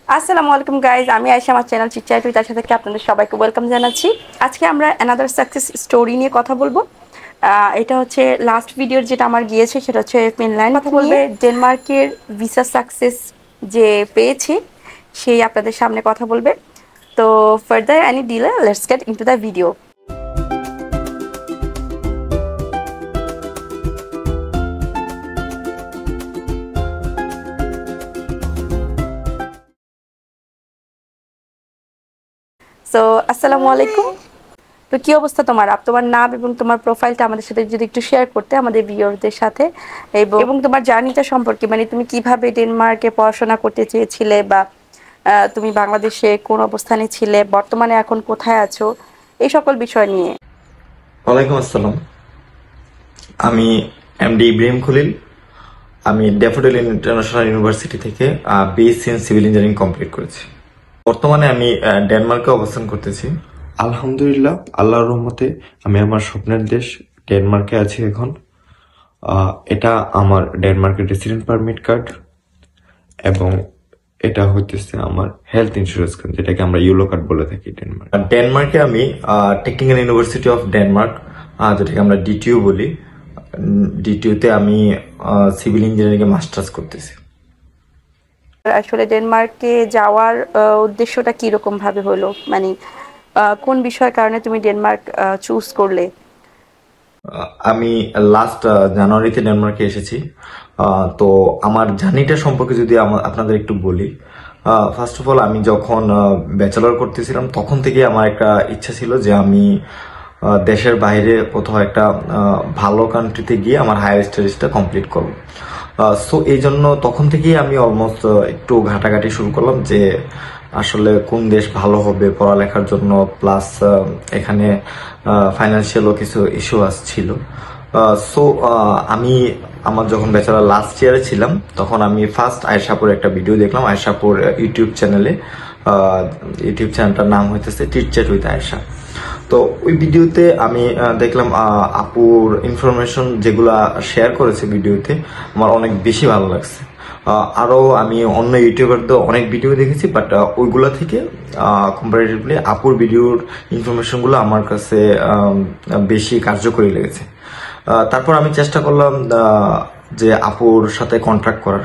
আসসালামু আলাইকুম গাইজ, আমি আয়েশা, আমার চ্যানেল চিটচাট টুইটার সাথে আপনাদের সবাইকে ওয়েলকাম জানাচ্ছি। আজকে আমরা অ্যানাদার সাকসেস স্টোরি নিয়ে কথা বলবো। এটা হচ্ছে লাস্ট ভিডিওর যেটা আমার গিয়েছে, সেটা হচ্ছে ফিনল্যান্ড কথা বলবে। ডেনমার্কের ভিসা সাকসেস যে পেয়েছে সেই আপনাদের সামনে কথা বলবে। তো further any delay, let's get into the video. So আসসালামু আলাইকুম। তো কি অবস্থা তোমার? তোমার নাম এবং তোমার প্রোফাইলটা আমাদের সাথে যদি একটু শেয়ার করতে, আমাদের ভিউয়ারদের সাথে, এবং তোমার জার্নিটা সম্পর্কে, মানে তুমি কিভাবে ডেনমার্কে পড়াশোনা করতে চেয়েছিলে, বা তুমি বাংলাদেশে কোন অবস্থানে ছিলে, বর্তমানে এখন কোথায় আছো, এই সকল বিষয় নিয়ে। ওয়ালাইকুম আসসালাম। আমি এমডি ইব্রাহিম খলিল। আমি ড্যাফোডিল ইন্টারন্যাশনাল ইউনিভার্সিটি থেকে BSc in civil engineering complete করেছি। বর্তমানে আমি ডেনমার্কে অবস্থান করতেছি। আলহামদুলিল্লাহ, আল্লাহর রহমতে আমি আমার স্বপ্নের দেশ ডেনমার্কে আছি এখন। এটা আমার ডেনমার্কের রেসিডেন্ট পারমিট কার্ড, এবং এটা হইতেছে আমার হেলথ ইন্স্যুরেন্স কার্ড, যেটাকে আমরা ইউলো কার্ড বলে থাকি ডেনমার্কে আমি টেকনিক্যাল ইউনিভার্সিটি অফ ডেনমার্ক, যেটাকে আমরা ডিটিইউ বলি, ডিটিইউতে আমি সিভিল ইঞ্জিনিয়ারিং এ মাস্টার্স করতেছি। আসলে ডেনমার্কে যাওয়ার উদ্দেশ্যটা কি রকম ভাবে হলো, মানে কোন বিষয়ের কারণে তুমি ডেনমার্ক চুজ করলে? আমি লাস্ট জানুয়ারিতে ডেনমার্কে এসেছি। তো আমার জার্নিটা সম্পর্কে যদি আপনাদের একটু বলি, ফার্স্ট অফ অল আমি যখন ব্যাচেলর করতেছিলাম তখন থেকে আমার একটা ইচ্ছা ছিল যে আমি দেশের বাইরে কোথাও একটা ভালো কান্ট্রিতে গিয়ে আমার হায়ার স্টাডিজটা কমপ্লিট করব। সো এই জন্য তখন থেকেই আমি অলমোস্ট একটু ঘাটাঘাটি শুরু করলাম যে আসলে কোন দেশ ভালো হবে পড়ালেখার জন্য, প্লাস এখানে ফাইন্যান্সিয়ালও কিছু ইস্যু আসছিল। সো আমি আমার যখন ব্যাচেলর লাস্ট ইয়ারে ছিলাম তখন আমি ফার্স্ট আয়েশাপুর একটা ভিডিও দেখলাম আয়েশাপুর ইউটিউব চ্যানেলটার নাম হইতেছে চিটচ্যাট উইথ আয়েশা। তো ওই ভিডিওতে আমি দেখলাম আপুর ইনফরমেশন যেগুলা শেয়ার করেছে ভিডিওতে আমার অনেক বেশি ভালো লাগছে। আরো আমি অন্য ইউটিউবারদের অনেক ভিডিও দেখেছি, বাট ওইগুলা থেকে কম্পারেটিভলি আপুর ভিডিওর ইনফরমেশনগুলো আমার কাছে বেশি কার্যকরী লেগেছে। তারপর আমি চেষ্টা করলাম যে আপুর সাথে কন্ট্যাক্ট করার।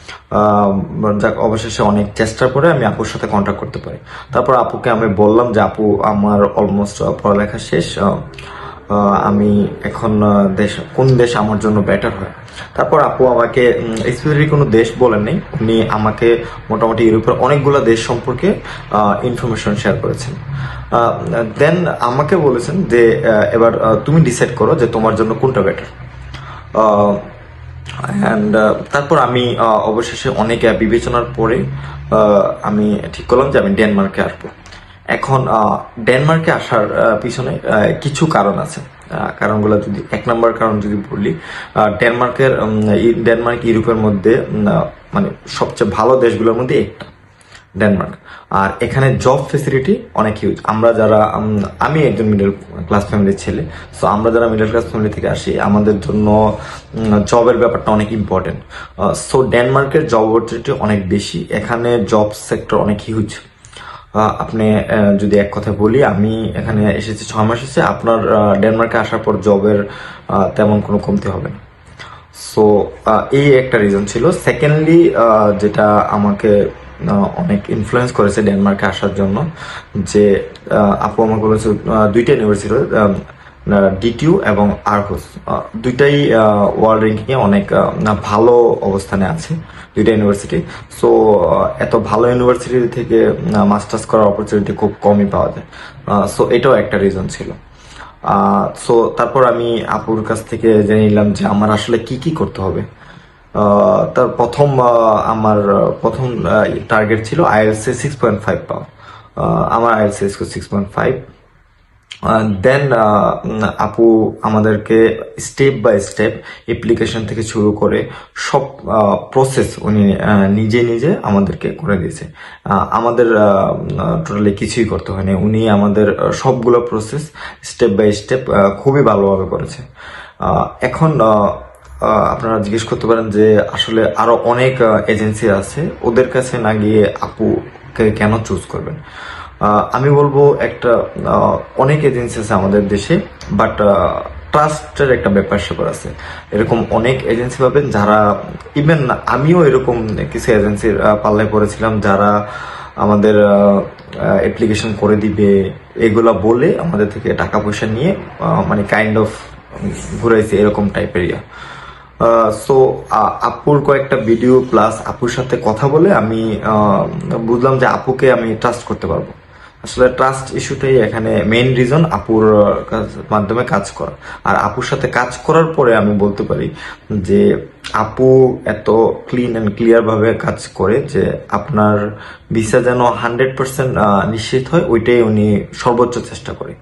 যাক, অবশেষে অনেক চেষ্টার পরে আমি আপুর সাথে কন্ট্যাক্ট করতে পারি। তারপর আপুকে আমি বললাম যে আপু, আমার অলমোস্ট পড়ালেখা শেষ, আমি এখন কোন দেশ আমার জন্য বেটার হয়। তারপর আপু আমাকে স্পেসিফিক কোনো দেশ বলেননি, উনি আমাকে মোটামুটি ইউরোপের অনেকগুলো দেশ সম্পর্কে ইনফরমেশন শেয়ার করেছেন। দেন আমাকে বলেছেন যে এবার তুমি ডিসাইড করো যে তোমার জন্য কোনটা বেটার। তারপর আমি অবশেষে অনেক বিবেচনার পরে আমি ঠিক করলাম যে আমি ডেনমার্কে আসবো। এখন ডেনমার্কে আসার পিছনে কিছু কারণ আছে। কারণগুলো যদি এক নম্বর কারণ যদি বলি, ডেনমার্ক ইউরোপের মধ্যে মানে সবচেয়ে ভালো দেশগুলোর মধ্যে একটা ডেনমার্ক। আর এখানে জব ফেসিলিটি অনেক হিউজ। আমি একজন মিডল ক্লাস ফ্যামিলির ছেলে, সো আমরা যারা মিডল ক্লাস ফ্যামিলি থেকে আসি আমাদের জন্য জবের ব্যাপারটা অনেক ইম্পর্টেন্ট। সো ডেনমার্কের জব অপরচুনিটি অনেক বেশি, এখানে জব সেক্টর অনেক হিউজ। আপনি যদি এক কথা বলি, আমি এখানে এসেছি 6 মাস এসেছে, আপনার ডেনমার্কে আসার পর জবের তেমন কোনো কমতি হবে না। সো এই একটা রিজন ছিল। সেকেন্ডলি যেটা আমাকে অনেক ইনফ্লুয়েন্স করেছে ডেনমার্কে আসার জন্য, যে আপু আমার বলেছে দুইটা ইউনিভার্সিটি, ডিটিইউ এবং আরহুস, দুইটাই ওয়ার্ল্ড র্যাঙ্কিং এ অনেক ভালো অবস্থানে আছে দুইটা ইউনিভার্সিটি। সো এত ভালো ইউনিভার্সিটি থেকে মাস্টার্স করার অপরচুনিটি খুব কমই পাওয়া যায়। সো এটাও একটা রিজন ছিল। সো তারপর আমি আপুর কাছ থেকে জেনে নিলাম যে আমার আসলে কি কি করতে হবে। তার আমার প্রথম টার্গেট ছিল আইএলটিএস 6.5 পাওয়া। আমার আইএলটিএস 6.5। দেন আপু আমাদেরকে স্টেপ বাই স্টেপ অ্যাপ্লিকেশন থেকে শুরু করে সব প্রসেস উনি নিজে আমাদেরকে করে দিয়েছে। আমাদের টোটালি কিছুই করতে হয়নি, উনি আমাদের সবগুলো প্রসেস স্টেপ বাই স্টেপ খুবই ভালোভাবে করেছে। এখন আপনারা জিজ্ঞেস করতে পারেন যে আসলে আরো অনেক এজেন্সি আছে, ওদের কাছে না গিয়ে আপু কেন চুজ করবেন? আমি বলবো একটা অনেক এজেন্সি আছে আমাদের দেশে, বাট ট্রাস্টের একটা ব্যাপার স্যাপার আছে। এরকম অনেক এজেন্সি পাবেন যারা, ইভেন আমিও এরকম কিছু এজেন্সির পাল্লায় পড়েছিলাম যারা আমাদের অ্যাপ্লিকেশন করে দিবে এগুলা বলে আমাদের থেকে টাকা পয়সা নিয়ে মানে কাইন্ড অফ ঘুরাইছে, এরকম টাইপের ইয়া। সো আপুর কয়েকটা ভিডিও প্লাস আপুর সাথে কথা বলে আমি বুঝলাম যে আপুকে আমি ট্রাস্ট করতে পারবো। আসলে ট্রাস্ট ইস্যুটাই এখানে মেইন রিজন আপুর মাধ্যমে কাজ করা। আর আপুর সাথে কাজ করার পরে আমি বলতে পারি যে আপু এত ক্লিন অ্যান্ড ক্লিয়ার ভাবে কাজ করে যে আপনার ভিসা যেন 100% নিশ্চিত হয়, ওইটাই উনি সর্বোচ্চ চেষ্টা করে।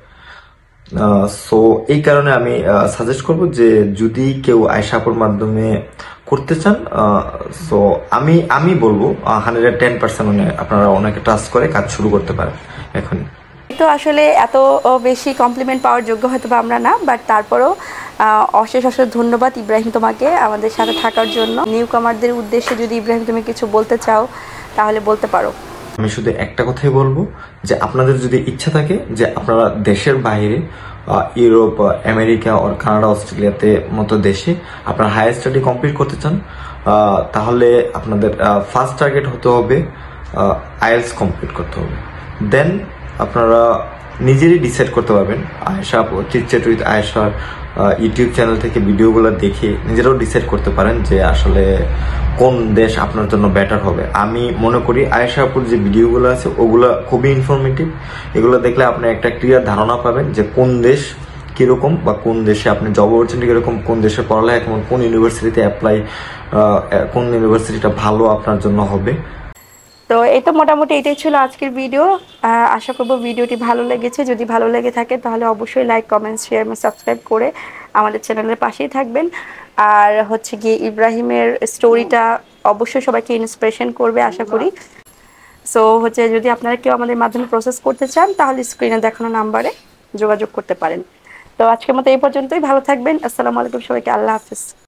সো এই কারণে আমি সাজেস্ট করব যে যদি কেউ আয়েশা আপুর মাধ্যমে করতে চান, সো আমি বলবো 110% আপনারা ওনাকে ট্রাস্ট করে কাজ শুরু করতে পারেন এখনই। তো আসলে এত বেশি কমপ্লিমেন্ট পাওয়ার যোগ্য হয়তো বা আমরা না, বাট তারপরও অশেষ ধন্যবাদ ইব্রাহিম তোমাকে আমাদের সাথে থাকার জন্য। নিউ কামারদের উদ্দেশ্যে যদি ইব্রাহিম তুমি কিছু বলতে চাও তাহলে বলতে পারো। আমি শুধু একটা কথাই বলবো যে আপনাদের যদি ইচ্ছা থাকে যে আপনারা দেশের বাইরে ইউরোপ, আমেরিকা আর কানাডা, অস্ট্রেলিয়াতে মতো দেশে আপনারা হায়ার স্টাডি কমপ্লিট করতে চান, তাহলে আপনাদের ফার্স্ট টার্গেট হতে হবে আইএলস কমপ্লিট করতে হবে। দেন আপনারা নিজেরই ডিসাইড করতে পারবেন। আয়েশা চিটচ্যাট উইথ আয়েশার ইউটিউব চ্যানেল থেকে ভিডিওগুলো দেখে নিজেরাও ডিসাইড করতে পারেন যে আসলে কোন দেশ আপনার জন্য বেটার হবে। আমি মনে করি আয়েশা আপুর যে ভিডিওগুলো আছে ওগুলো খুবই ইনফরমেটিভ। এগুলো দেখলে আপনি একটা ক্লিয়ার ধারণা পাবেন যে কোন দেশ কিরকম, বা কোন দেশে আপনি জব অপরচুনিটি কিরকম, কোন দেশে পড়ালেখা কেমন, কোন ইউনিভার্সিটিতে অ্যাপ্লাই, কোন ইউনিভার্সিটিটা ভালো আপনার জন্য হবে। তো এই তো মোটামুটি এটাই ছিল আজকের ভিডিও। আশা করবো ভিডিওটি ভালো লেগেছে। যদি ভালো লেগে থাকে তাহলে অবশ্যই লাইক, কমেন্ট, শেয়ার এবং সাবস্ক্রাইব করে আমাদের চ্যানেলের পাশেই থাকবেন। আর হচ্ছে গিয়ে ইব্রাহিমের স্টোরিটা অবশ্যই সবাইকে ইন্সপিরেশন করবে আশা করি। সো হচ্ছে যদি আপনারা কেউ আমাদের মাধ্যমে প্রসেস করতে চান তাহলে স্ক্রিনে দেখানো নাম্বারে যোগাযোগ করতে পারেন। তো আজকের মতো এই পর্যন্তই। ভালো থাকবেন। আসসালামু আলাইকুম সবাইকে। আল্লাহ হাফিজ।